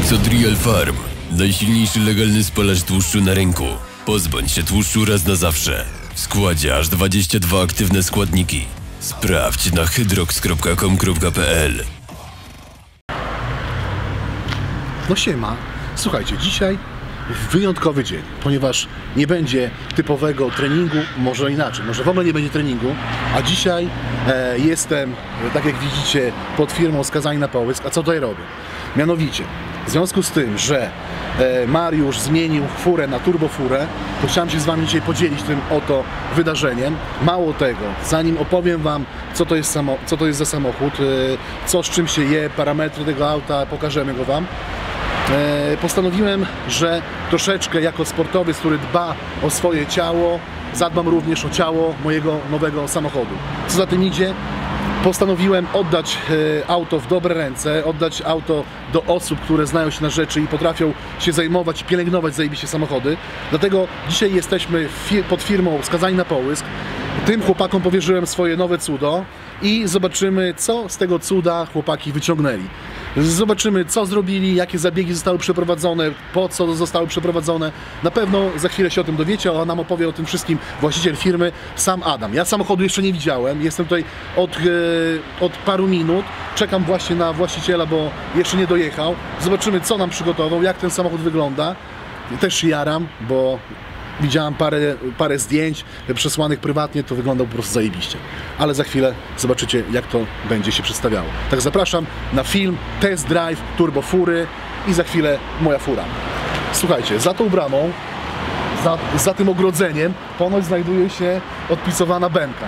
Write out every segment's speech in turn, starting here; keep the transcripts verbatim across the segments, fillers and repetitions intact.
Exodrial Farm. Najsilniejszy legalny spalacz tłuszczu na rynku. Pozbądź się tłuszczu raz na zawsze. W składzie aż dwadzieścia dwa aktywne składniki. Sprawdź na hydrox kropka com kropka p l. No siema. Słuchajcie, dzisiaj wyjątkowy dzień, ponieważ nie będzie typowego treningu, może inaczej, może w ogóle nie będzie treningu, a dzisiaj e, jestem, tak jak widzicie, pod firmą Skazani na Połysk. A co tutaj robię? Mianowicie, w związku z tym, że e, Mariusz zmienił furę na turbofurę, to chciałem się z Wami dzisiaj podzielić tym oto wydarzeniem. Mało tego, zanim opowiem Wam, co to jest, samo, co to jest za samochód, e, co z czym się je, parametry tego auta, pokażemy go Wam. E, postanowiłem, że troszeczkę jako sportowiec, który dba o swoje ciało, zadbam również o ciało mojego nowego samochodu. Co za tym idzie, postanowiłem oddać e, auto w dobre ręce, oddać auto do osób, które znają się na rzeczy i potrafią się zajmować i pielęgnować zajebiście samochody. Dlatego dzisiaj jesteśmy fi pod firmą Skazani na Połysk. Tym chłopakom powierzyłem swoje nowe cudo i zobaczymy, co z tego cuda chłopaki wyciągnęli. Zobaczymy, co zrobili, jakie zabiegi zostały przeprowadzone, po co zostały przeprowadzone. Na pewno za chwilę się o tym dowiecie, a nam opowie o tym wszystkim właściciel firmy, sam Adam. Ja samochodu jeszcze nie widziałem, jestem tutaj od, e, od paru minut, czekam właśnie na właściciela, bo jeszcze nie dojechał. Zobaczymy, co nam przygotował, jak ten samochód wygląda. Też się jaram, bo widziałem parę, parę zdjęć przesłanych prywatnie, to wygląda po prostu zajebiście. Ale za chwilę zobaczycie, jak to będzie się przedstawiało. Tak, zapraszam na film Test Drive Turbofury i za chwilę moja fura. Słuchajcie, za tą bramą, za, za tym ogrodzeniem ponoć znajduje się odpisowana benka.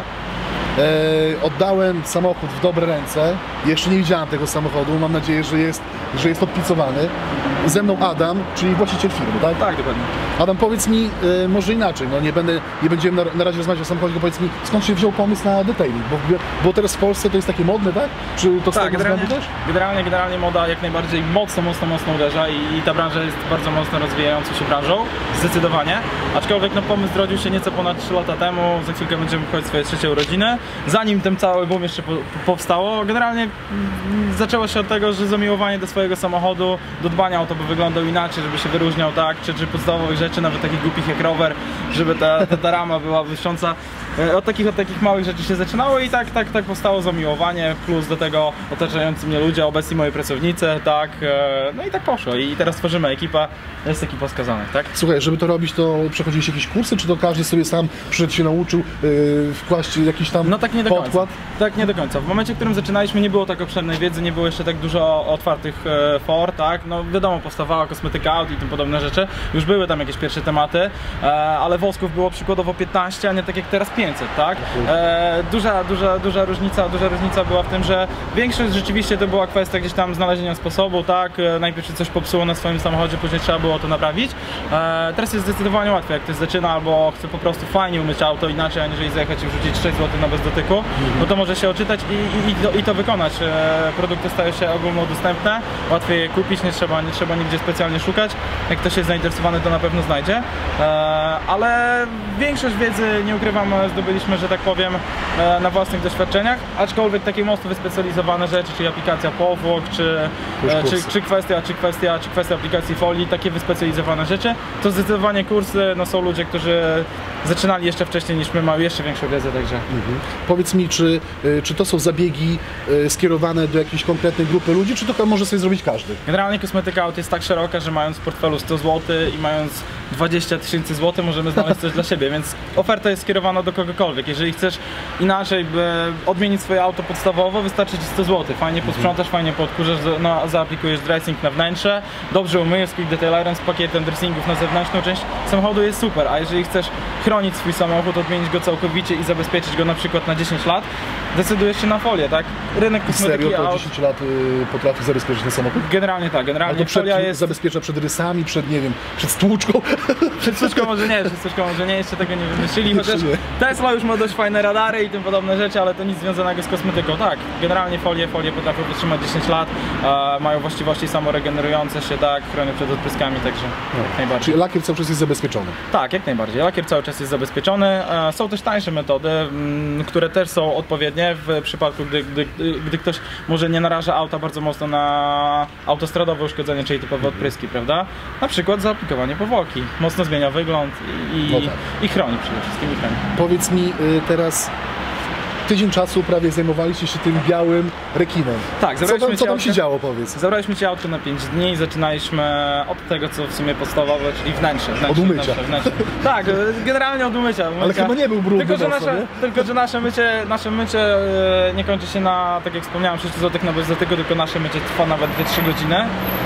E, oddałem samochód w dobre ręce. Jeszcze nie widziałem tego samochodu. Mam nadzieję, że jest, że jest odpicowany. Ze mną Adam, czyli właściciel firmy, tak? Tak, dokładnie. Adam, powiedz mi, e, może inaczej, no nie będę, nie będziemy na, na razie rozmawiać o samochodzie, tylko powiedz mi, skąd się wziął pomysł na detailing? Bo, bo teraz w Polsce to jest takie modne, tak? Czy to z tak, tego generalnie, względu też? Generalnie, generalnie moda jak najbardziej mocno, mocno, mocno uderza i, i ta branża jest bardzo mocno rozwijającą się branżą, zdecydowanie. Aczkolwiek no, pomysł zrodził się nieco ponad trzy lata temu, za chwilkę będziemy wchodzić swoje trzecie urodziny. Zanim ten cały boom jeszcze po, powstało, generalnie mm, zaczęło się od tego, że zamiłowanie do swojego samochodu, do dbania o to, by wyglądał inaczej, żeby się wyróżniał, tak, czy, czy podstawowych rzeczy, nawet takich głupich jak rower, żeby ta, ta, ta rama była błyszcząca. Od takich, od takich małych rzeczy się zaczynało i tak, tak, tak powstało zamiłowanie, plus do tego otaczający mnie ludzie, obecni moi pracownicy, tak, no i tak poszło. I teraz tworzymy ekipę, jest ekipa Skazanych, tak? Słuchaj, żeby to robić, to przechodziliście jakieś kursy, czy to każdy sobie sam przyszedł, się nauczył yy, wkłaść jakiś tam no tak nie do podkład? Końca. Tak nie do końca. W momencie, w którym zaczynaliśmy, nie było tak obszernej wiedzy, nie było jeszcze tak dużo otwartych e, for, tak? No wiadomo, powstawała kosmetyka aut i tym podobne rzeczy. Już były tam jakieś pierwsze tematy, e, ale wosków było przykładowo piętnaście, a nie tak jak teraz pięćset, tak? E, duża, duża, duża różnica, duża różnica była w tym, że większość rzeczywiście to była kwestia gdzieś tam znalezienia sposobu, tak? E, najpierw się coś popsuło na swoim samochodzie, później trzeba było to naprawić. E, teraz jest zdecydowanie łatwiej, jak ktoś zaczyna albo chce po prostu fajnie umyć auto inaczej, aniżeli zajechać i wrzucić sześć złotych na bez dotyku, no to może się oczytać i, i, i, to, i to wykonać. E, produkty stają się ogólnodostępne, łatwiej je kupić, nie trzeba, nie trzeba nigdzie specjalnie szukać. Jak ktoś jest zainteresowany, to na pewno znajdzie. E, ale większość wiedzy, nie ukrywam, zdobyliśmy, że tak powiem, e, na własnych doświadczeniach, aczkolwiek takie mocno wyspecjalizowane rzeczy, czyli aplikacja powłok, czy, e, czy, czy, kwestia, czy, kwestia, czy kwestia aplikacji folii, takie wyspecjalizowane rzeczy, to zdecydowanie kursy, no są ludzie, którzy zaczynali jeszcze wcześniej niż my, mają jeszcze większą wiedzę, także. Mhm. Powiedz mi, czy, czy to są zabiegi skierowane do jakiejś konkretnej grupy ludzi, czy to może sobie zrobić każdy? Generalnie kosmetyka aut jest tak szeroka, że mając w portfelu sto złotych i mając dwadzieścia tysięcy złotych możemy znaleźć coś dla siebie, więc oferta jest skierowana do kogokolwiek. Jeżeli chcesz inaczej by odmienić swoje auto podstawowo, wystarczy ci sto złotych. Fajnie posprzątasz, fajnie podkurzasz, no, zaaplikujesz dressing na wnętrze, dobrze umyjesz, quick detailerem z pakietem dressingów na zewnętrzną część samochodu jest super, a jeżeli chcesz chronić swój samochód, odmienić go całkowicie i zabezpieczyć go na przykład na dziesięć lat, decydujesz się na folię, tak? Rynek kosmetyki serio, to aut... dziesięć lat y, potrafi zabezpieczyć ten samochód? Generalnie tak, generalnie przed, folia jest... zabezpiecza przed rysami, przed, nie wiem, przed stłuczką? Przed stłuczką może nie, przed stłuczką może nie, jeszcze tego nie wymyślili, chociaż Tesla już ma dość fajne radary i tym podobne rzeczy, ale to nic związanego z kosmetyką. Tak, generalnie folie, folie potrafią wytrzymać dziesięć lat, e, mają właściwości samoregenerujące się, tak, chronią przed odpryskami, także No. jak najbardziej. Czyli lakier cały czas jest zabezpieczony. Tak, jak najbardziej. Lakier cały czas jest zabezpieczony. E, Są też tańsze metody, mm, które też są odpowiednie w przypadku, gdy, gdy, gdy ktoś może nie naraża auta bardzo mocno na autostradowe uszkodzenie, czyli typowe odpryski, prawda? Na przykład zaaplikowanie powłoki. Mocno zmienia wygląd i, No tak. i chroni przede wszystkim. I chroni. Powiedz mi y, teraz, tydzień czasu prawie zajmowaliście się tym białym rekinem. Tak, Co zabraliśmy tam, co cię tam się autkiem- działo, powiedz? Zabraliśmy Cię autko na pięć dni, zaczynaliśmy od tego, co w sumie podstawowe, czyli wnętrze. wnętrze Od umycia. Wnętrze, wnętrze. Tak, generalnie od umycia. Ale umycia. chyba nie był brudny Tylko, że mocno, nasze, nie? tylko, że nasze mycie, nasze mycie e, nie kończy się na, tak jak wspomniałem, sześć złotych na bez dotyku, tylko nasze mycie trwa nawet dwie trzy godziny.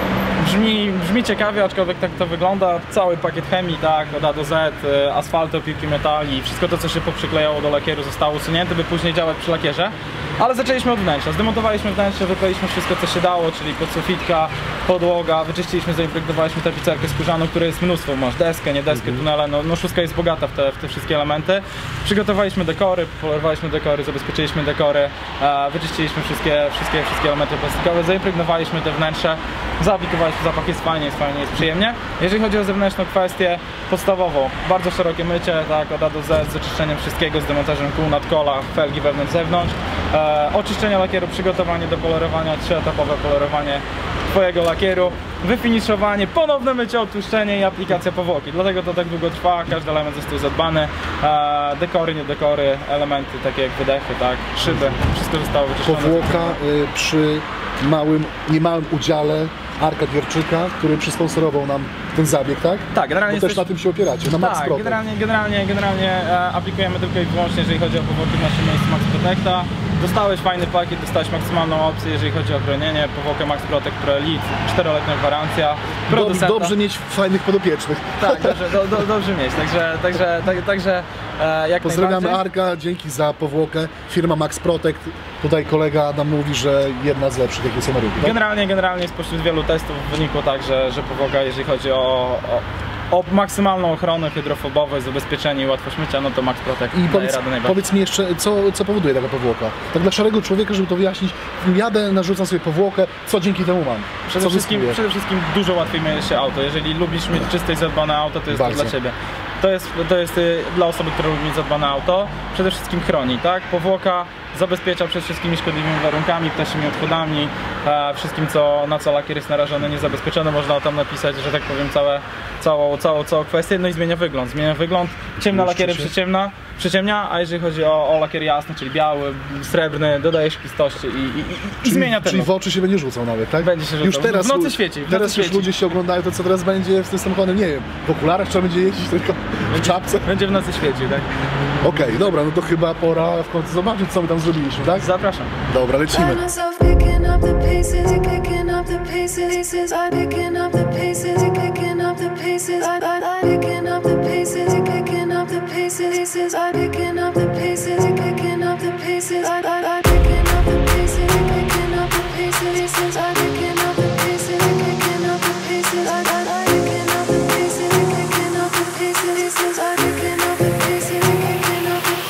Brzmi, brzmi ciekawie, aczkolwiek tak to wygląda. Cały pakiet chemii, tak, od A do Z, e, asfaltu, opiłki metali, wszystko to, co się poprzyklejało do lakieru, zostało usunięte, by później działać przy lakierze. Ale zaczęliśmy od wnętrza. Zdemontowaliśmy wnętrze, wypaliśmy wszystko, co się dało, czyli podsufitka, podłoga, wyczyściliśmy, zaimpregnowaliśmy tapicerkę skórzaną, której jest mnóstwo. Masz deskę, nie deskę, tunele, no, no szóstka jest bogata w te, w te wszystkie elementy. Przygotowaliśmy dekory, polerowaliśmy dekory, zabezpieczyliśmy dekory, e, wyczyściliśmy wszystkie, wszystkie, wszystkie elementy plastikowe, zaimpregnowaliśmy te wnętrze, zaaplikowaliśmy, zapach jest fajnie, jest fajnie, jest przyjemnie. Jeżeli chodzi o zewnętrzną kwestię podstawową, bardzo szerokie mycie, tak, od A do Z, z oczyszczeniem wszystkiego, z demontażem kół, nadkola, felgi wewnątrz, zewnątrz. E, oczyszczenia lakieru, przygotowanie do polerowania, trzyetapowe polerowanie Twojego lakieru, wyfiniszowanie, ponowne mycie, odtłuszczenie i aplikacja powłoki. Dlatego to tak długo trwa, każdy element został zadbany, e, dekory, nie dekory, elementy takie jak wydechy, tak, szyby, wszystko zostało wyczyszczone. Powłoka y, przy małym, niemałym udziale Arka Dworczyka, który przysponsorował nam ten zabieg, tak? Tak, generalnie Bo też jesteś- na tym się opieracie, na Max Tak, Protect. generalnie, generalnie, generalnie e, aplikujemy tylko i wyłącznie, jeżeli chodzi o powłoki w naszym miejscu Max Protecta. Dostałeś fajny pakiet, dostałeś maksymalną opcję, jeżeli chodzi o chronienie, powłokę Max Protect Pro Elite, czteroletnia gwarancja, Dob, producenta. dobrze mieć fajnych podopiecznych. Tak, dobrze, do, do, dobrze mieć, także, także, tak, także e, jak Pozdrawiamy najbardziej. Arka, dzięki za powłokę. Firma Max Protect. Tutaj kolega nam mówi, że jedna z lepszych, jakie są na rynku. Tak? Generalnie, generalnie spośród wielu testów wynikło tak, że, że powłoka, jeżeli chodzi o, o, o maksymalną ochronę, hydrofobowość, zabezpieczenie i łatwość mycia, no to Max Protect I daje powiedz, radę najbardziej. powiedz mi jeszcze, co, co powoduje taka powłoka? Tak dla szarego człowieka, żeby to wyjaśnić, jadę, narzucam sobie powłokę, co dzięki temu mam? Przede co wszystkim, zyskuję? przede wszystkim dużo łatwiej myje się auto. Jeżeli lubisz mieć czyste i zadbane auto, to jest Bardzo. to dla Ciebie. To jest, to jest y, dla osoby, która lubi mieć zadbane auto. Przede wszystkim chroni, tak? Powłoka zabezpiecza przed wszystkimi szkodliwymi warunkami, ptasimi odchodami, e, wszystkim, co, na co lakier jest narażony, niezabezpieczony. Można tam napisać, że tak powiem, całe, całą, całą, całą kwestię. No i zmienia wygląd. Zmienia wygląd. Ciemna Błyszczy lakiery się. przyciemna, przyciemnia, a jeżeli chodzi o, o lakier jasny, czyli biały, srebrny, dodaje szkistości i, i, i, i zmienia ten Czyli look. w oczy się będzie rzucał nawet, tak? Będzie się Już rzucał. teraz, W nocy lu- świeci, w nocy teraz już świeci. ludzie się oglądają, to co teraz będzie z tym samochodem, nie wiem, w okularach trzeba będzie jeździć, tylko w czapce. Będzie w nocy świecił, tak? Okej, dobra, no to chyba pora w końcu zobaczyć, co my tam zrobiliśmy, tak? Zapraszam. Dobra, lecimy. Find myself picking up the pieces, picking up the pieces, I picking up the pieces, picking up the pieces, I I picking up the pieces, picking up the pieces, I picking up the pieces, picking up the pieces, I I picking up the pieces, picking up the pieces, I picking up the pieces, picking up the pieces, I I picking up the pieces, picking up the pieces, I picking up the pieces, picking up the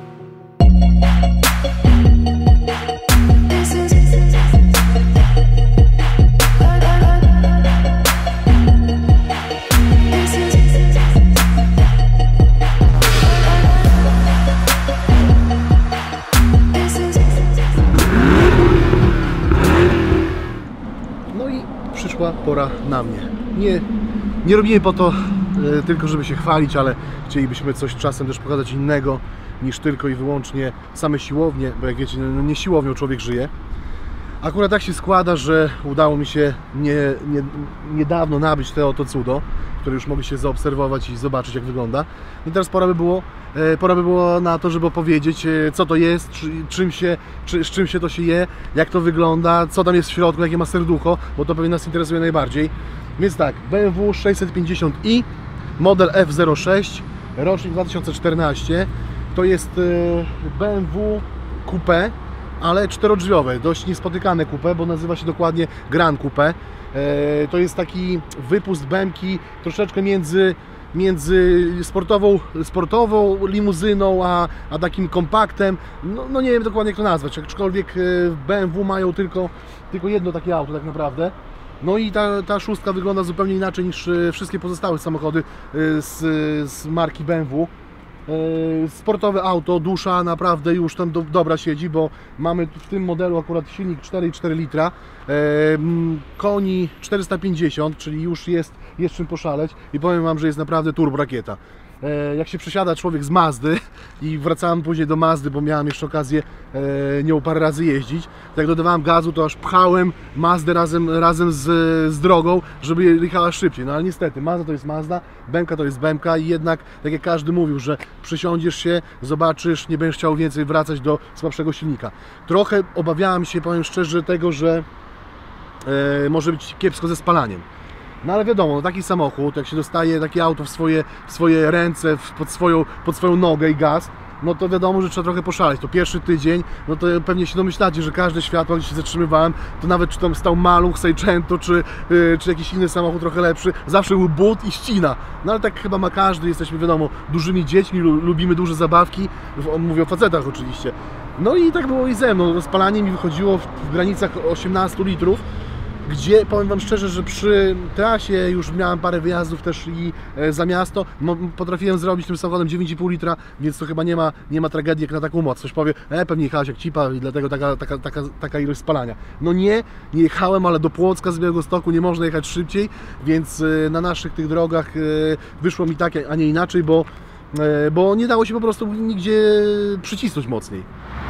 No i przyszła pora na mnie. Nie, nie robimy po to e, tylko, żeby się chwalić, ale chcielibyśmy coś czasem też pokazać innego niż tylko i wyłącznie same siłownie, bo jak wiecie, no nie siłownią człowiek żyje. Akurat tak się składa, że udało mi się nie, nie, niedawno nabyć te oto cudo, które już mogliście zaobserwować i zobaczyć, jak wygląda. I teraz pora by było, e, pora by było na to, żeby opowiedzieć, e, co to jest, czy, czym się, czy, z czym się to się je, jak to wygląda, co tam jest w środku, jakie ma serducho, bo to pewnie nas interesuje najbardziej. Więc tak, B M W sześćset pięćdziesiąt i, model F zero sześć, rocznik dwa tysiące czternasty. To jest e, B M W Coupé, ale czterodrzwiowe, dość niespotykane coupé, bo nazywa się dokładnie Grand Coupé. E, to jest taki wypust B M Ki troszeczkę między między sportową, sportową limuzyną, a, a takim kompaktem. No, no nie wiem dokładnie jak to nazwać, aczkolwiek w B M W mają tylko, tylko jedno takie auto tak naprawdę. No i ta, ta szóstka wygląda zupełnie inaczej niż wszystkie pozostałe samochody z, z marki B M W. Sportowe auto, dusza naprawdę już tam do, dobra siedzi, bo mamy w tym modelu akurat silnik cztery i cztery litra, e, koni czterysta pięćdziesiąt, czyli już jest, jest czym poszaleć i powiem Wam, że jest naprawdę turbo rakieta. E, jak się przesiada człowiek z Mazdy i wracałem później do Mazdy, bo miałem jeszcze okazję e, nią parę razy jeździć, to jak dodawałem gazu, to aż pchałem Mazdę razem, razem z, z drogą, żeby jechała szybciej. No ale niestety, Mazda to jest Mazda, B M K to jest B M K i jednak, tak jak każdy mówił, że przesiądziesz się, zobaczysz, nie będziesz chciał więcej wracać do słabszego silnika. Trochę obawiałem się, powiem szczerze, tego, że e, może być kiepsko ze spalaniem. No ale wiadomo, no taki samochód, jak się dostaje takie auto w swoje, w swoje ręce, w, pod, swoją, pod swoją nogę i gaz, no to wiadomo, że trzeba trochę poszaleć. To pierwszy tydzień, no to pewnie się domyślacie, że każde światło, gdzie się zatrzymywałem, to nawet czy tam stał Maluch, Seicento, czy, yy, czy jakiś inny samochód trochę lepszy, zawsze był but i ścina. No ale tak chyba ma każdy, jesteśmy wiadomo dużymi dziećmi, lubimy duże zabawki, mówię o facetach oczywiście. No i tak było i ze mną, spalanie mi wychodziło w, w granicach osiemnastu litrów, gdzie powiem Wam szczerze, że przy trasie już miałem parę wyjazdów też i e, za miasto, potrafiłem zrobić tym samochodem dziewięć i pół litra, więc to chyba nie ma, nie ma tragedii jak na taką moc. Ktoś powie, e, pewnie jechałeś jak cipa i dlatego taka, taka, taka, taka ilość spalania. No nie, nie jechałem, ale do Płocka z Białegostoku nie można jechać szybciej, więc e, na naszych tych drogach e, wyszło mi tak, a nie inaczej, bo, e, bo nie dało się po prostu nigdzie przycisnąć mocniej.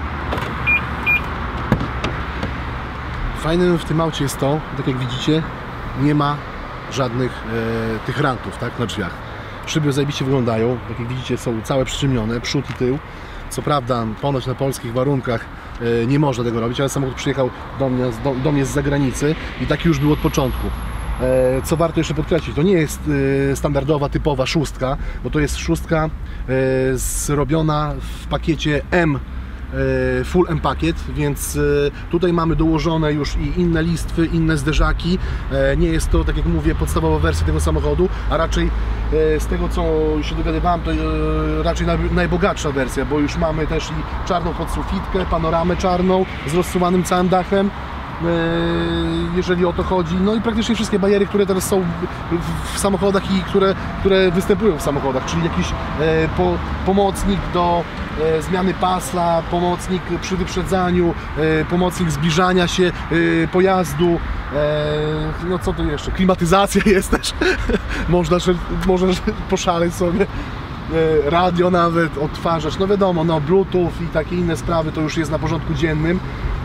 Fajnym w tym aucie jest to, tak jak widzicie, nie ma żadnych e, tych rantów, tak, na drzwiach. Szyby zajebiście wyglądają, tak jak widzicie są całe przyciemnione, przód i tył. Co prawda ponoć na polskich warunkach e, nie można tego robić, ale samochód przyjechał do mnie, do, do mnie z zagranicy i taki już był od początku. E, co warto jeszcze podkreślić, to nie jest e, standardowa, typowa szóstka, bo to jest szóstka e, zrobiona w pakiecie M, Full M pakiet, więc tutaj mamy dołożone już i inne listwy, inne zderzaki. Nie jest to, tak jak mówię, podstawowa wersja tego samochodu, a raczej z tego, co się dowiadywałem, to raczej najbogatsza wersja, bo już mamy też i czarną podsufitkę, panoramę czarną z rozsuwanym całym dachem, jeżeli o to chodzi. No i praktycznie wszystkie bariery, które teraz są w samochodach i które, które występują w samochodach, czyli jakiś po, pomocnik do zmiany pasla, pomocnik przy wyprzedzaniu, pomocnik zbliżania się pojazdu, no co tu jeszcze, klimatyzacja jest też, można, można poszaleć sobie, radio nawet odtwarzać, no wiadomo, no Bluetooth i takie inne sprawy to już jest na porządku dziennym.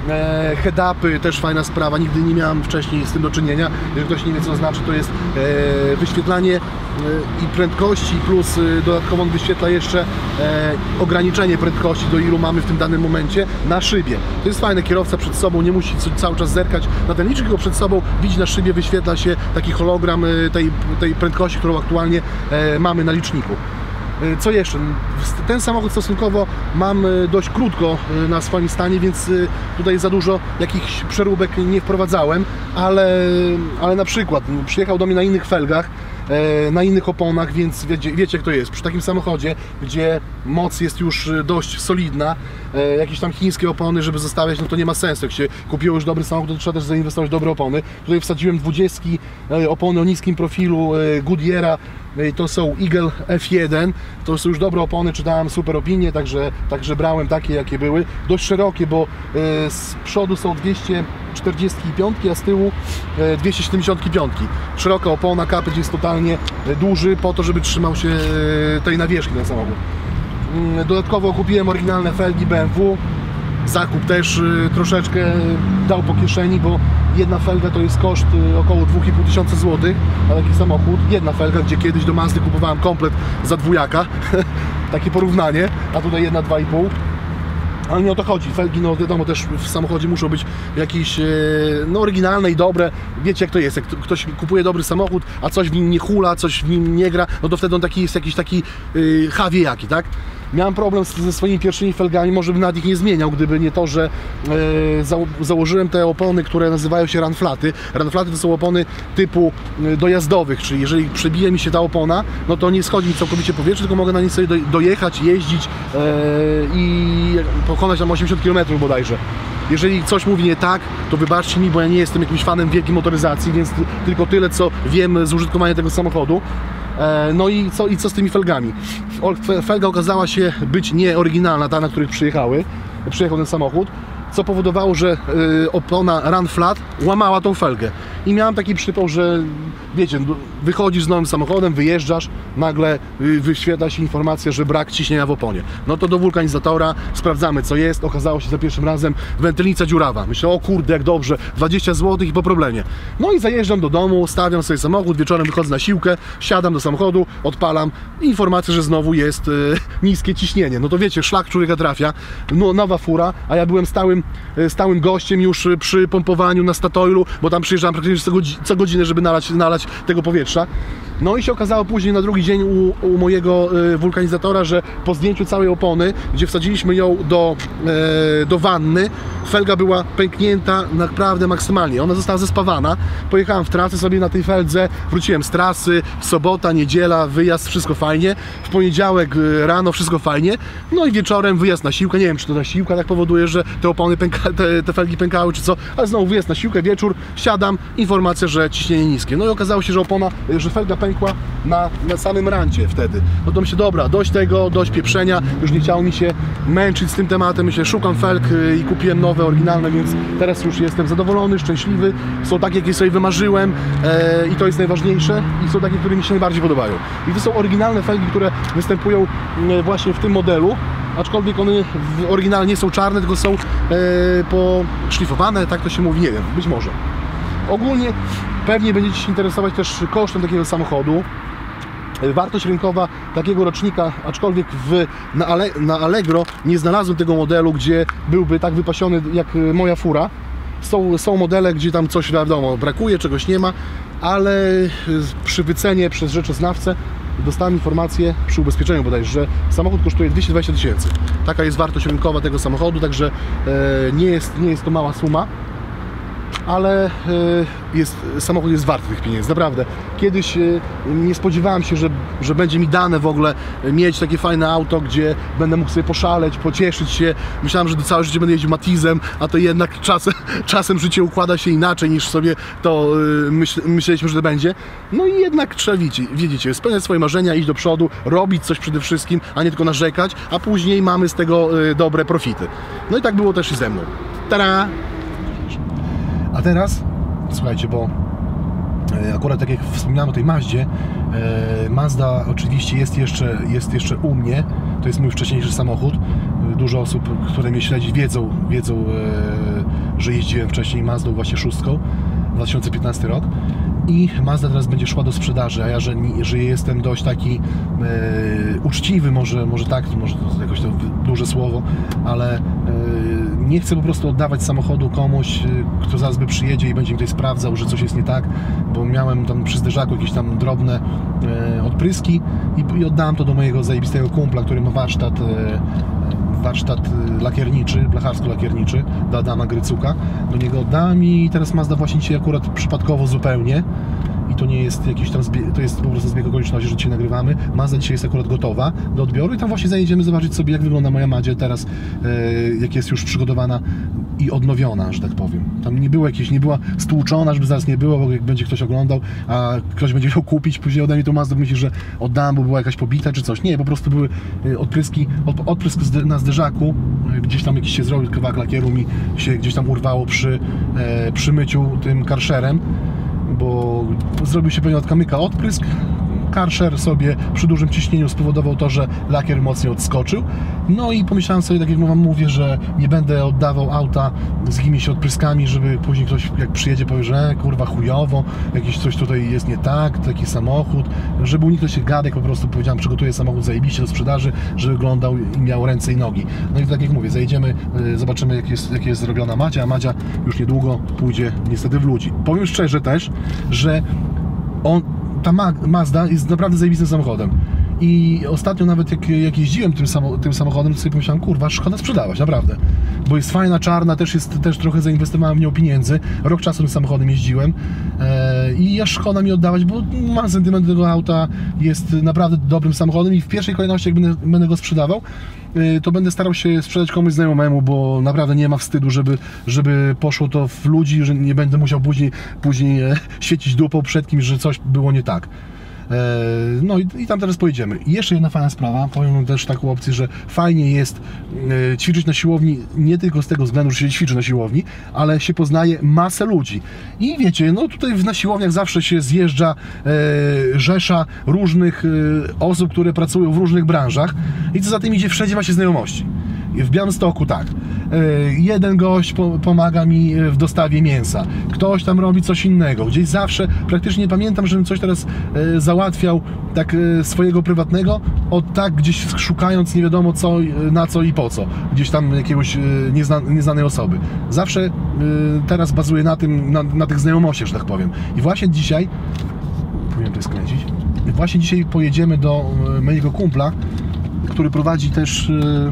Head-upy też fajna sprawa, nigdy nie miałem wcześniej z tym do czynienia. Jeżeli ktoś nie wie, co to znaczy, to jest wyświetlanie i prędkości, plus dodatkowo on wyświetla jeszcze ograniczenie prędkości, do ilu mamy w tym danym momencie na szybie. To jest fajne, kierowca przed sobą nie musi cały czas zerkać na ten licznik, tylko przed sobą widzi na szybie, wyświetla się taki hologram tej, tej prędkości, którą aktualnie mamy na liczniku. Co jeszcze? Ten samochód stosunkowo mam dość krótko na swoim stanie, więc tutaj za dużo jakichś przeróbek nie wprowadzałem, ale, ale na przykład przyjechał do mnie na innych felgach, na innych oponach, więc wiecie, wiecie jak to jest. Przy takim samochodzie, gdzie moc jest już dość solidna, jakieś tam chińskie opony, żeby zostawiać, no to nie ma sensu. Jak się kupiło już dobry samochód, to trzeba też zainwestować w dobre opony. Tutaj wsadziłem dwudziestki opony o niskim profilu Goodyeara, to są Eagle F jeden, to są już dobre opony, czytałem super opinie, także, także brałem takie jakie były. Dość szerokie, bo z przodu są dwieście czterdzieści pięć, a z tyłu dwieście siedemdziesiąt pięć. Szeroka opona, kapeć jest totalnie duży po to, żeby trzymał się tej nawierzchni ten samochód. Dodatkowo kupiłem oryginalne felgi B M W. Zakup też troszeczkę dał po kieszeni, bo jedna felga to jest koszt około dwa i pół tysiąca złotych, a taki samochód, jedna felga, gdzie kiedyś do Mazdy kupowałem komplet za dwójaka, takie porównanie, a tutaj jedna dwa i pół. Ale nie o to chodzi, felgi, no wiadomo, też w samochodzie muszą być jakieś no, oryginalne i dobre. Wiecie jak to jest, jak ktoś kupuje dobry samochód, a coś w nim nie hula, coś w nim nie gra, no to wtedy on taki jest jakiś taki yy, chawiejaki, tak? miałem problem z, ze swoimi pierwszymi felgami, może bym nawet ich nie zmieniał, gdyby nie to, że e, za, założyłem te opony, które nazywają się runflaty. Runflaty to są opony typu e, dojazdowych, czyli jeżeli przebije mi się ta opona, no to nie schodzi mi całkowicie powietrze, tylko mogę na niej sobie do, dojechać, jeździć e, i pokonać tam osiemdziesiąt kilometrów bodajże. Jeżeli coś mówi nie tak, to wybaczcie mi, bo ja nie jestem jakimś fanem wielkiej motoryzacji, więc tylko tyle, co wiem z użytkowania tego samochodu. No i co, i co z tymi felgami? Felga okazała się być nieoryginalna, ta, na których przyjechały, przyjechał ten samochód, co powodowało, że opona Run Flat łamała tą felgę. I miałem taki przypał, że wiecie, wychodzisz z nowym samochodem, wyjeżdżasz, nagle wyświetla się informacja, że brak ciśnienia w oponie. No to do wulkanizatora, sprawdzamy co jest, okazało się za pierwszym razem wentylnica dziurawa. Myślę, o kurde, jak dobrze, dwadzieścia złotych i po problemie. No i zajeżdżam do domu, stawiam sobie samochód, wieczorem wychodzę na siłkę, siadam do samochodu, odpalam i informacja, że znowu jest y, niskie ciśnienie. No to wiecie, szlak człowieka trafia, no, nowa fura, a ja byłem stałym, stałym gościem już przy pompowaniu na Statoilu, bo tam przyjeżdżałem praktycznie co, godzi co godzinę, żeby nalać, nalać tego powietrza. No i się okazało później na drugi dzień u, u mojego y, wulkanizatora, że po zdjęciu całej opony, gdzie wsadziliśmy ją do, y, do wanny, felga była pęknięta naprawdę maksymalnie. Ona została zespawana. Pojechałem w trasę sobie na tej feldze, wróciłem z trasy, sobota, niedziela, wyjazd, wszystko fajnie. W poniedziałek y, rano wszystko fajnie. No i wieczorem wyjazd na siłkę. Nie wiem, czy to na siłkę tak powoduje, że te opony pęka, te, te felgi pękały, czy co, ale znowu wyjazd na siłkę, wieczór, siadam, informacja, że ciśnienie niskie. No i okazało się, że opona, że felga pękła na, na samym rancie wtedy. No to myślę, dobra, dość tego, dość pieprzenia, już nie chciało mi się męczyć z tym tematem, myślę, szukam felg i kupiłem nowe, oryginalne, więc teraz już jestem zadowolony, szczęśliwy, są takie, jakie sobie wymarzyłem e, i to jest najważniejsze i są takie, które mi się najbardziej podobają. I to są oryginalne felgi, które występują właśnie w tym modelu, aczkolwiek one oryginalnie nie są czarne, tylko są e, poszlifowane, tak to się mówi, nie wiem, być może. Ogólnie pewnie będziecie się interesować też kosztem takiego samochodu. Wartość rynkowa takiego rocznika, aczkolwiek w, na, Ale, na Allegro nie znalazłem tego modelu, gdzie byłby tak wypasiony jak moja fura. Są, są modele, gdzie tam coś wiadomo, brakuje, czegoś nie ma, ale przy wycenie przez rzeczoznawcę dostałem informację przy ubezpieczeniu bodajże, że samochód kosztuje dwieście dwadzieścia tysięcy. Taka jest wartość rynkowa tego samochodu, także e, nie, jest, nie jest to mała suma. Ale jest, samochód jest wart tych pieniędzy, naprawdę. Kiedyś nie spodziewałem się, że, że będzie mi dane w ogóle mieć takie fajne auto, gdzie będę mógł sobie poszaleć, pocieszyć się. Myślałem, że do całe życie będę jeździł Matizem, a to jednak czasem, czasem życie układa się inaczej niż sobie to myśl, myśleliśmy, że to będzie. No i jednak trzeba wiedzieć, wiedzieć, spełniać swoje marzenia, iść do przodu, robić coś przede wszystkim, a nie tylko narzekać, a później mamy z tego dobre profity. No i tak było też i ze mną. Tada! A teraz, słuchajcie, bo akurat tak jak wspominałem o tej Mazdzie, Mazda oczywiście jest jeszcze, jest jeszcze u mnie, to jest mój wcześniejszy samochód. Dużo osób, które mnie śledzi, wiedzą, wiedzą, że jeździłem wcześniej Mazdą, właśnie szóstką, dwa tysiące piętnasty rok. I Mazda teraz będzie szła do sprzedaży, a ja, że, że jestem dość taki e, uczciwy, może, może tak, może to jakoś to duże słowo, ale e, nie chcę po prostu oddawać samochodu komuś, kto zaraz by przyjedzie i będzie mi tutaj sprawdzał, że coś jest nie tak, bo miałem tam przy zderzaku jakieś tam drobne e, odpryski i, i oddałem to do mojego zajebistego kumpla, który ma warsztat e, warsztat lakierniczy, blacharsko-lakierniczy do Adama Grycuka. Do niego oddałem i teraz Mazda właśnie dzisiaj akurat przypadkowo zupełnie i to nie jest jakiś tam zbieg, to jest po prostu zbieg okoliczności, że dzisiaj nagrywamy. Mazda dzisiaj jest akurat gotowa do odbioru i tam właśnie zajedziemy zobaczyć sobie, jak wygląda moja Madzia teraz, e, jak jest już przygotowana i odnowiona, że tak powiem. Tam nie było jakieś, nie była stłuczona, żeby zaraz nie było, bo jak będzie ktoś oglądał, a ktoś będzie chciał kupić, później ode mnie tą Mazdę, myśli, że oddałem, bo była jakaś pobita czy coś. Nie, po prostu były odpryski, od, odprysk na zderzaku, gdzieś tam jakiś się zrobił, kawałek lakieru mi się gdzieś tam urwało przy, e, przy myciu tym karszerem, bo zrobił się pewnie od kamyka odprysk. Karcher sobie przy dużym ciśnieniu spowodował to, że lakier mocniej odskoczył. No i pomyślałem sobie, tak jak wam mówię, że nie będę oddawał auta z jakimiś odpryskami, żeby później ktoś jak przyjedzie powie, że kurwa chujowo, jakieś coś tutaj jest nie tak, taki samochód, żeby uniknąć tych gadek, po prostu powiedziałem, przygotuję samochód zajebiście do sprzedaży, żeby wyglądał i miał ręce i nogi. No i tak jak mówię, zajedziemy, zobaczymy jak jest, jak jest zrobiona Madzia, a Madzia już niedługo pójdzie niestety w ludzi. Powiem szczerze też, że on ta Mazda jest naprawdę zajebistym samochodem I ostatnio nawet jak, jak jeździłem tym, samo, tym samochodem, to sobie pomyślałem, kurwa, szkoda sprzedawać, naprawdę. Bo jest fajna, czarna, też, jest, też trochę zainwestowałem w nią pieniędzy. Rok czasu tym samochodem jeździłem e, i aż szkoda mi oddawać, bo mam sentyment do tego auta, jest naprawdę dobrym samochodem i w pierwszej kolejności, jak będę, będę go sprzedawał, e, to będę starał się sprzedać komuś znajomemu, bo naprawdę nie ma wstydu, żeby, żeby poszło to w ludzi, że nie będę musiał później, później e, świecić dupą przed kimś, że coś było nie tak. No i, i tam teraz pojedziemy. I jeszcze jedna fajna sprawa, powiem też taką opcję, że fajnie jest e, ćwiczyć na siłowni, nie tylko z tego względu, że się ćwiczy na siłowni, ale się poznaje masę ludzi. I wiecie, no tutaj na siłowniach zawsze się zjeżdża e, rzesza różnych e, osób, które pracują w różnych branżach i co za tym idzie, wszędzie ma się znajomości. W Białymstoku tak, jeden gość pomaga mi w dostawie mięsa, ktoś tam robi coś innego, gdzieś zawsze, praktycznie nie pamiętam, żebym coś teraz załatwiał tak swojego prywatnego, od tak gdzieś szukając nie wiadomo co, na co i po co, gdzieś tam jakiegoś niezna, nieznanej osoby. Zawsze teraz bazuję na tym, na, na tych znajomościach, że tak powiem. I właśnie dzisiaj, powinienem to skręcić, właśnie dzisiaj pojedziemy do mojego kumpla, który prowadzi też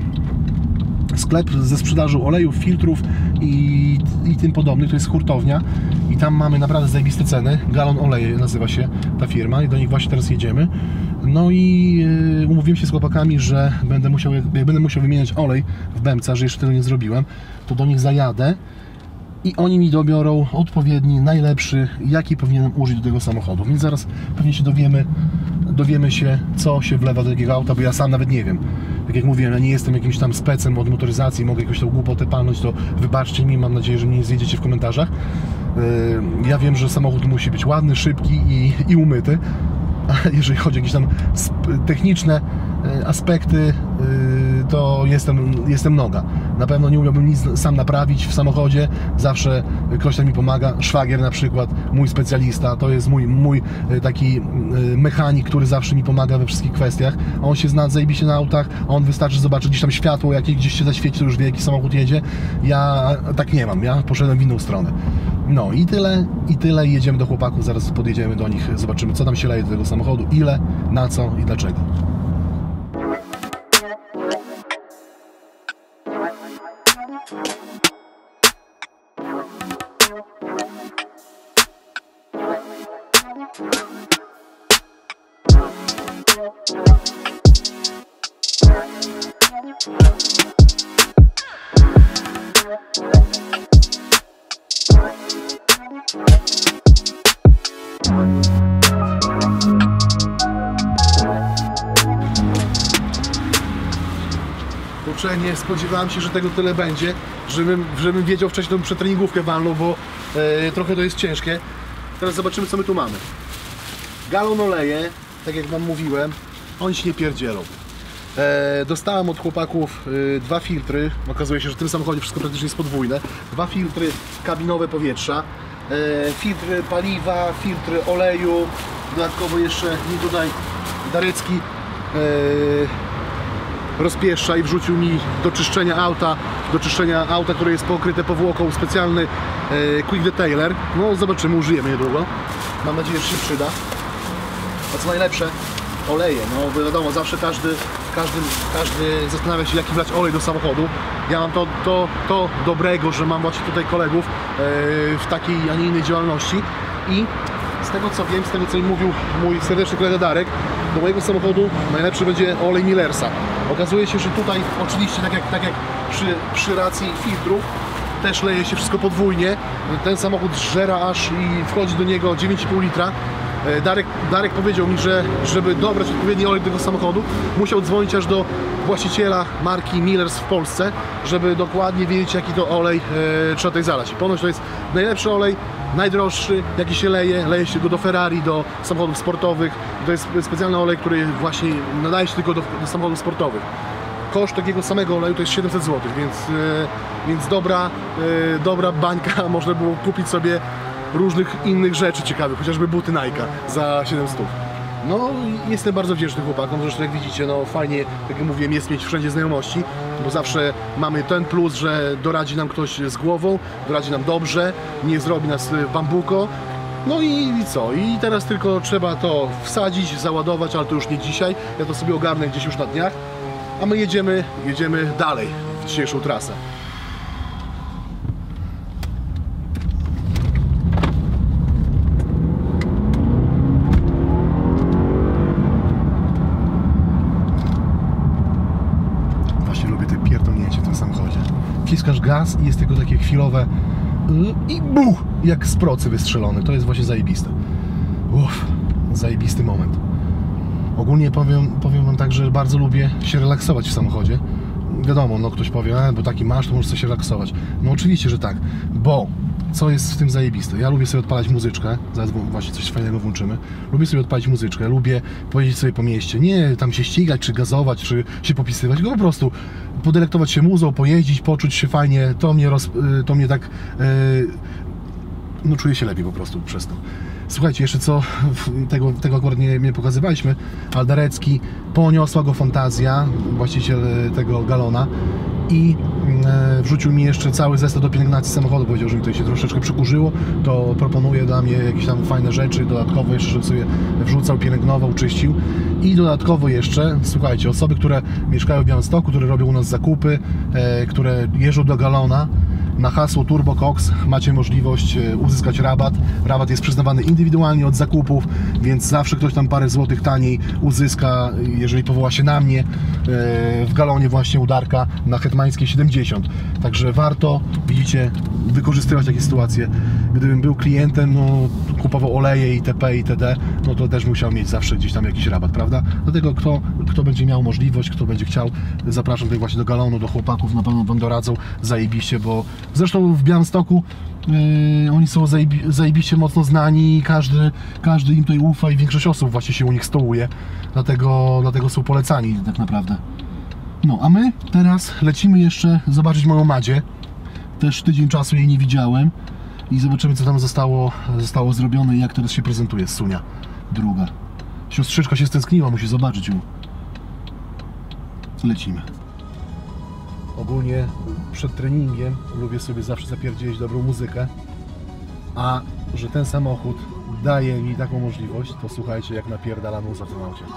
sklep ze sprzedażą olejów, filtrów i, i tym podobnych, to jest hurtownia i tam mamy naprawdę zajebiste ceny. Galon Oleje nazywa się ta firma i do nich właśnie teraz jedziemy. No i yy, umówiłem się z chłopakami, że będę musiał, jak będę musiał wymieniać olej w Bemca, że jeszcze tego nie zrobiłem, to do nich zajadę i oni mi dobiorą odpowiedni, najlepszy, jaki powinienem użyć do tego samochodu. Więc zaraz pewnie się dowiemy, dowiemy się, co się wlewa do takiego auta, bo ja sam nawet nie wiem. Tak jak mówiłem, ja nie jestem jakimś tam specem od motoryzacji, mogę jakąś tą głupotę palnąć, to wybaczcie mi, mam nadzieję, że mnie nie zjedziecie w komentarzach. Yy, ja wiem, że samochód musi być ładny, szybki i, i umyty, a jeżeli chodzi o jakieś tam techniczne aspekty, to jestem, jestem noga. Na pewno nie umiałbym nic sam naprawić w samochodzie, zawsze ktoś tam mi pomaga, szwagier na przykład, mój specjalista, to jest mój, mój taki mechanik, który zawsze mi pomaga we wszystkich kwestiach. On się zna zajebiście na autach, on wystarczy zobaczyć gdzieś tam światło, jakieś gdzieś się zaświeci, to już wie, jaki samochód jedzie. Ja tak nie mam, ja poszedłem w inną stronę. No i tyle, i tyle, jedziemy do chłopaków, zaraz podjedziemy do nich, zobaczymy, co tam się leje do tego samochodu, ile, na co i dlaczego. Kurczę, nie spodziewałem się, że tego tyle będzie, żebym, żebym wiedział wcześniej tą przetreningówkę walną, bo e, trochę to jest ciężkie. Teraz zobaczymy, co my tu mamy. Galon oleje, tak jak wam mówiłem, oni się nie pierdzielą. E, dostałem od chłopaków e, dwa filtry, okazuje się, że w tym samochodzie wszystko praktycznie jest podwójne. Dwa filtry kabinowe powietrza, e, filtry paliwa, filtry oleju, dodatkowo jeszcze mi tutaj Darecki e, rozpieszcza i wrzucił mi do czyszczenia auta, do czyszczenia auta, które jest pokryte powłoką, specjalny e, quick detailer. No zobaczymy, użyjemy niedługo. Mam nadzieję, że się przyda. A co najlepsze, oleje. No wiadomo, zawsze każdy, każdy, każdy zastanawia się, jaki wlać olej do samochodu. Ja mam to, to, to dobrego, że mam właśnie tutaj kolegów e, w takiej, a nie innej działalności i z tego co wiem, z tego co mi mówił mój serdeczny kolega Darek, do mojego samochodu najlepszy będzie olej Millersa. Okazuje się, że tutaj oczywiście tak jak, tak jak przy, przy racji filtrów też leje się wszystko podwójnie. Ten samochód żera aż i wchodzi do niego dziewięć i pół litra. Darek, Darek powiedział mi, że żeby dobrać odpowiedni olej do tego samochodu, musiał dzwonić aż do właściciela marki Millers w Polsce, żeby dokładnie wiedzieć, jaki to olej e, trzeba tutaj zalać. Ponoć to jest najlepszy olej, najdroższy, jaki się leje, leje się go do Ferrari, do samochodów sportowych. To jest specjalny olej, który właśnie nadaje się tylko do, do samochodów sportowych. Koszt takiego samego oleju to jest siedemset złotych, więc, e, więc dobra, e, dobra bańka, można było kupić sobie różnych innych rzeczy ciekawych, chociażby buty Nike za siedemset. No jestem bardzo wdzięczny chłopakom, zresztą jak widzicie, no fajnie, tak jak mówiłem, jest mieć wszędzie znajomości, bo zawsze mamy ten plus, że doradzi nam ktoś z głową, doradzi nam dobrze, nie zrobi nas bambuko No i, i co? I teraz tylko trzeba to wsadzić, załadować, ale to już nie dzisiaj. Ja to sobie ogarnę gdzieś już na dniach. A my jedziemy, jedziemy dalej w dzisiejszą trasę. Właśnie lubię te pierdolnięcie w tym samochodzie. Wciskasz gaz i jest tylko takie chwilowe i buch, jak z procy wystrzelony. To jest właśnie zajebiste. Uff, zajebisty moment. Ogólnie powiem, powiem wam tak, że bardzo lubię się relaksować w samochodzie. Wiadomo, no ktoś powie, e, bo taki masz, to możesz się relaksować. No oczywiście, że tak, bo co jest w tym zajebiste? Ja lubię sobie odpalać muzyczkę, zaraz właśnie coś fajnego włączymy. Lubię sobie odpalić muzyczkę, lubię pojeździć sobie po mieście, nie tam się ścigać, czy gazować, czy się popisywać, tylko po prostu podelektować się muzą, pojeździć, poczuć się fajnie, to mnie, roz, to mnie tak, yy, no czuję się lepiej po prostu przez to. Słuchajcie, jeszcze co, tego, tego akurat nie, nie pokazywaliśmy, Aldarecki, poniosła go fantazja, właściciel tego galona, i e, wrzucił mi jeszcze cały zestaw do pielęgnacji samochodu. Powiedział, że mi to się troszeczkę przykurzyło, to proponuje dla mnie jakieś tam fajne rzeczy, dodatkowo jeszcze, żeby sobie wrzucał, pielęgnował, czyścił. I dodatkowo jeszcze, słuchajcie, osoby, które mieszkają w Białymstoku, które robią u nas zakupy, e, które jeżdżą do galona, na hasło TurboCox macie możliwość uzyskać rabat. Rabat jest przyznawany indywidualnie od zakupów, więc zawsze ktoś tam parę złotych taniej uzyska, jeżeli powoła się na mnie w galonie właśnie u Darka na Hetmańskiej siedemdziesiąt. Także warto, widzicie, wykorzystywać takie sytuacje. Gdybym był klientem, no, kupował oleje itp. itd., no to też musiał mieć zawsze gdzieś tam jakiś rabat, prawda? Dlatego kto, kto będzie miał możliwość, kto będzie chciał, zapraszam tutaj właśnie do galonu, do chłopaków, na pewno wam doradzą zajebiście, bo zresztą w Białymstoku yy, oni są zajebi zajebiście mocno znani i każdy, każdy im tutaj ufa i większość osób właśnie się u nich stołuje, dlatego, dlatego są polecani tak naprawdę. No, a my teraz lecimy jeszcze zobaczyć moją Madzię. Też tydzień czasu jej nie widziałem i zobaczymy, co tam zostało, zostało zrobione i jak teraz się prezentuje Sunia druga. Siostrzyczka się stęskniła, musi zobaczyć ją. Lecimy. Ogólnie przed treningiem lubię sobie zawsze zapierdzielić dobrą muzykę, a że ten samochód daje mi taką możliwość, to słuchajcie, jak napierdala muza w tym aucie.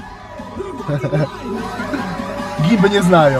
Gimby nie znają.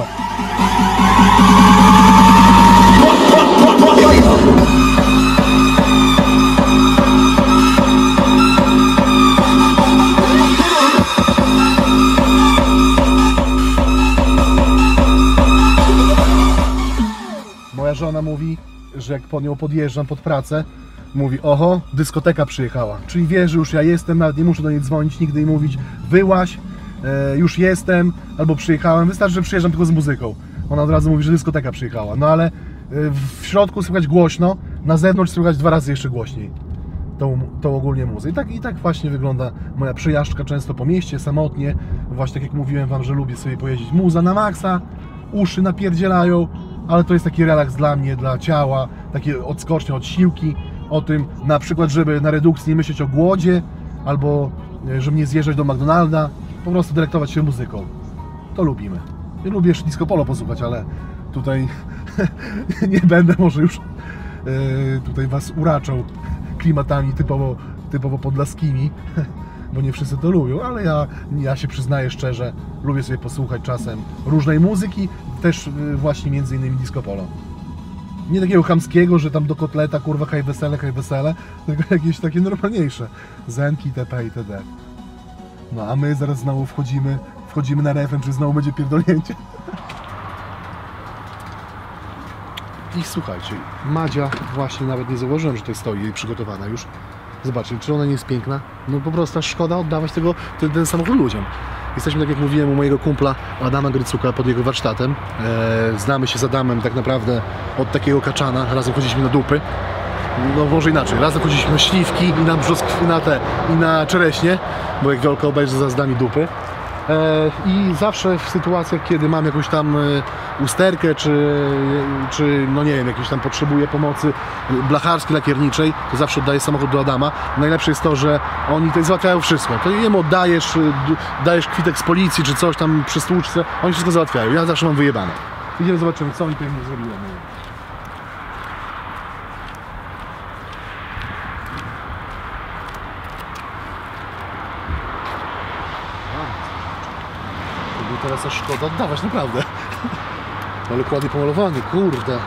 Moja żona mówi, że jak pod nią podjeżdżam pod pracę, mówi, oho, dyskoteka przyjechała. Czyli wie, że już ja jestem, nawet nie muszę do niej dzwonić, nigdy jej mówić, wyłaź, e, już jestem, albo przyjechałem. Wystarczy, że przyjeżdżam tylko z muzyką. Ona od razu mówi, że dyskoteka przyjechała. No ale e, w środku słychać głośno, na zewnątrz słychać dwa razy jeszcze głośniej tą, tą ogólnie muzykę. I tak, I tak właśnie wygląda moja przejażdżka często po mieście, samotnie. Właśnie tak jak mówiłem wam, że lubię sobie pojeździć. Muza na maksa, uszy napierdzielają, ale to jest taki relaks dla mnie, dla ciała, takie odskocznie od siłki, o tym na przykład, żeby na redukcji nie myśleć o głodzie, albo żeby nie zjeżdżać do McDonalda, po prostu delektować się muzyką. To lubimy. Ja lubię jeszcze disco polo posłuchać, ale tutaj nie będę może już yy, tutaj was uraczał klimatami typowo, typowo podlaskimi, bo nie wszyscy to lubią, ale ja, ja się przyznaję szczerze, lubię sobie posłuchać czasem różnej muzyki, też właśnie między innymi disco polo. Nie takiego chamskiego, że tam do kotleta, kurwa, haj wesele, haj wesele, tylko jakieś takie normalniejsze. Zenki, itp. itd. No a my zaraz znowu wchodzimy, wchodzimy na refren, czy znowu będzie pierdolnięcie. I słuchajcie, Madzia właśnie nawet nie zauważyłem, że tutaj stoi jej przygotowana już. Zobaczcie, czy ona nie jest piękna? No po prostu szkoda oddawać tego, ten, ten samochód ludziom. Jesteśmy, tak jak mówiłem, u mojego kumpla Adama Grycuka pod jego warsztatem. E, znamy się z Adamem tak naprawdę od takiego kaczana. Razem chodziliśmy na dupy. No może inaczej, razem chodziliśmy na śliwki i na brzoskwy, na te, i na czereśnie, bo jak Wiolka obejrzy, za zdami dupy. E, I zawsze w sytuacjach, kiedy mam jakąś tam usterkę, czy, czy no nie wiem, jakiś tam potrzebuję pomocy blacharskiej, lakierniczej, to zawsze oddaję samochód do Adama. Najlepsze jest to, że oni tutaj załatwiają wszystko. To jemu oddajesz, dajesz kwitek z policji, czy coś tam przy stłuczce, oni wszystko załatwiają. Ja zawsze mam wyjebane. Idziemy, zobaczymy, co oni tutaj mu zrobiłem. teraz aż szkoda oddawać, naprawdę. Ale ładnie pomalowany, kurde.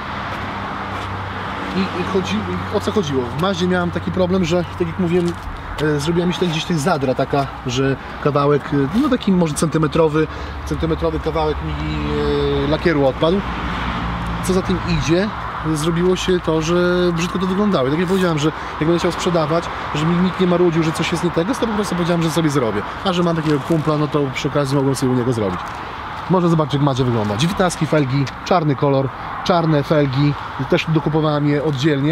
I, i chodzi, i o co chodziło? W Mazdzie miałem taki problem, że tak jak mówiłem, e, zrobiła mi się gdzieś tutaj zadra taka, że kawałek, no taki może centymetrowy, centymetrowy kawałek mi e, lakieru odpadł. Co za tym idzie, zrobiło się to, że brzydko to wyglądało. I tak jak powiedziałem, że jak będę chciał sprzedawać, że mi nikt nie marudził, że coś jest nie tego, to po prostu powiedziałem, że sobie zrobię. A że mam takiego kumpla, no to przy okazji mogłem sobie u niego zrobić. Może zobaczyć, jak Mazda wygląda. dziewiętnastki felgi, czarny kolor, czarne felgi, też dokupowałem je oddzielnie.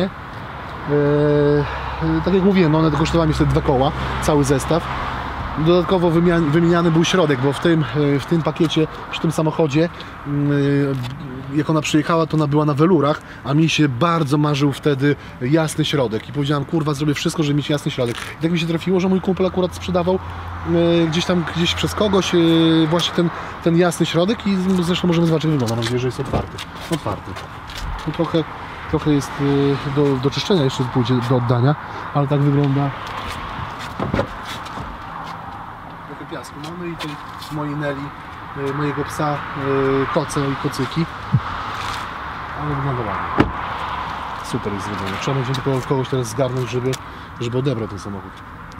Eee, tak jak mówiłem, no one kosztowały mi wtedy dwa koła, cały zestaw. Dodatkowo wymian, wymieniany był środek, bo w tym, w tym pakiecie, przy tym samochodzie, jak ona przyjechała, to ona była na welurach, a mi się bardzo marzył wtedy jasny środek. I powiedziałem, kurwa, zrobię wszystko, żeby mieć jasny środek. I tak mi się trafiło, że mój kumpel akurat sprzedawał gdzieś tam, gdzieś przez kogoś właśnie ten, ten jasny środek i zresztą możemy zobaczyć, jak wygląda. Mam nadzieję, że jest otwarty. Otwarty. No trochę, trochę jest do, do czyszczenia, jeszcze pójdzie do oddania, ale tak wygląda. Piasku mamy i tej mojej Neli, mojego psa, koce i kocyki, ale wygląda ładnie. Super jest zrobione. Trzeba będzie tylko kogoś teraz zgarnąć, żeby, żeby odebrał ten samochód.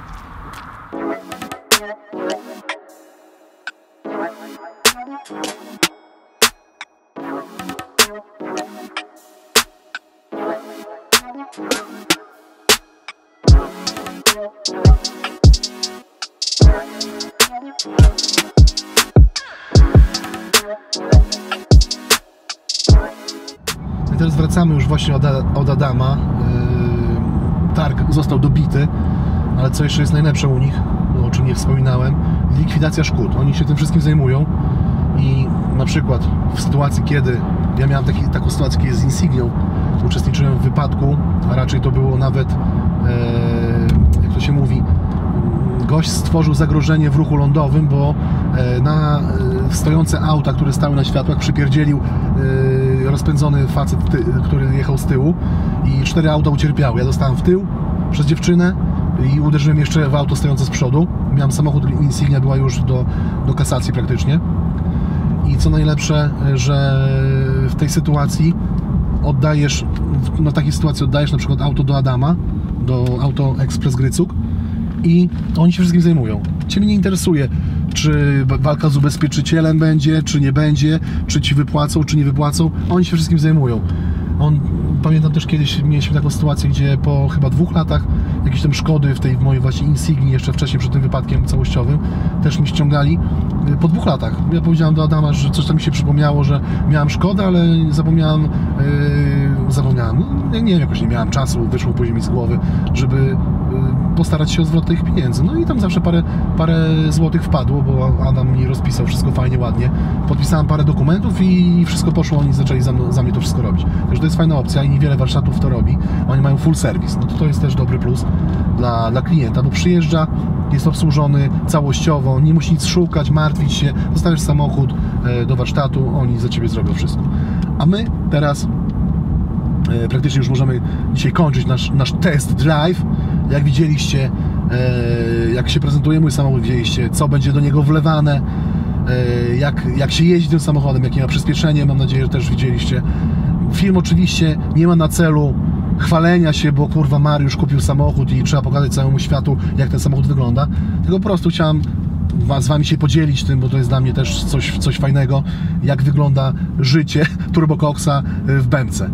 I teraz wracamy już właśnie od, od Adama. Yy, targ został dobity, ale co jeszcze jest najlepsze u nich, no, o czym nie wspominałem, likwidacja szkód. Oni się tym wszystkim zajmują i na przykład w sytuacji, kiedy ja miałem taki, taką sytuację, kiedy z Insignią uczestniczyłem w wypadku, a raczej to było nawet, yy, jak to się mówi, gość stworzył zagrożenie w ruchu lądowym, bo na stojące auta, które stały na światłach, przypierdzielił rozpędzony facet, który jechał z tyłu i cztery auta ucierpiały. Ja dostałem w tył przez dziewczynę i uderzyłem jeszcze w auto stojące z przodu. Miałem samochód, Insignia była już do, do kasacji praktycznie. I co najlepsze, że w tej sytuacji oddajesz, na takiej sytuacji oddajesz na przykład auto do Adama, do Auto Express Grycuk, i oni się wszystkim zajmują. Cię mnie nie interesuje, czy walka z ubezpieczycielem będzie, czy nie będzie, czy ci wypłacą, czy nie wypłacą. Oni się wszystkim zajmują. On, pamiętam też kiedyś mieliśmy taką sytuację, gdzie po chyba dwóch latach jakieś tam szkody w tej w mojej właśnie Insignii, jeszcze wcześniej przed tym wypadkiem całościowym, też mi ściągali po dwóch latach. Ja powiedziałem do Adama, że coś tam mi się przypomniało, że miałem szkodę, ale zapomniałem, yy, zapomniałem, no, nie wiem, jakoś nie miałem czasu, wyszło później mi z głowy, żeby yy, postarać się o zwrot tych pieniędzy. No i tam zawsze parę, parę złotych wpadło, bo Adam mi rozpisał wszystko fajnie, ładnie. Podpisałem parę dokumentów i wszystko poszło, oni zaczęli za, mną, za mnie to wszystko robić. Także to jest fajna opcja i niewiele warsztatów to robi. Oni mają full service. No to to jest też dobry plus dla, dla klienta, bo przyjeżdża, jest obsłużony całościowo, nie musi nic szukać, martwić się, zostawiasz samochód e, do warsztatu, oni za ciebie zrobią wszystko. A my teraz e, praktycznie już możemy dzisiaj kończyć nasz, nasz test drive. Jak widzieliście, e, jak się prezentuje mój samochód, widzieliście, co będzie do niego wlewane, e, jak, jak się jeździ tym samochodem, jakie ma przyspieszenie, mam nadzieję, że też widzieliście. Film oczywiście nie ma na celu chwalenia się, bo kurwa Mariusz kupił samochód i trzeba pokazać całemu światu, jak ten samochód wygląda, tylko po prostu chciałem z wami się podzielić tym, bo to jest dla mnie też coś, coś fajnego, jak wygląda życie Turbo Coxa w B M C.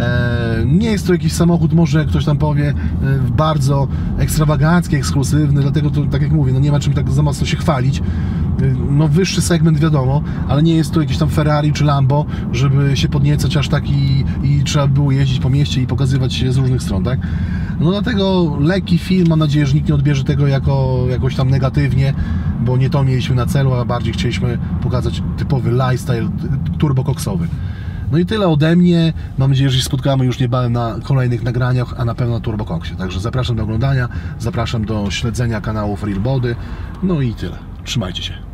Nie jest to jakiś samochód, może ktoś tam powie, bardzo ekstrawagancki, ekskluzywny, dlatego to, tak jak mówię, no nie ma czym tak za mocno się chwalić. No wyższy segment wiadomo, ale nie jest to jakiś tam Ferrari czy Lambo, żeby się podniecać aż tak i, i trzeba było jeździć po mieście i pokazywać się z różnych stron, tak? No dlatego lekki film, mam nadzieję, że nikt nie odbierze tego jako jakoś tam negatywnie, bo nie to mieliśmy na celu, a bardziej chcieliśmy pokazać typowy lifestyle turbocoxowy. No i tyle ode mnie. Mam nadzieję, że się spotkamy już niebawem na kolejnych nagraniach, a na pewno na Turbo Coxie. Także zapraszam do oglądania, zapraszam do śledzenia kanałów Real Body. No i tyle. Trzymajcie się.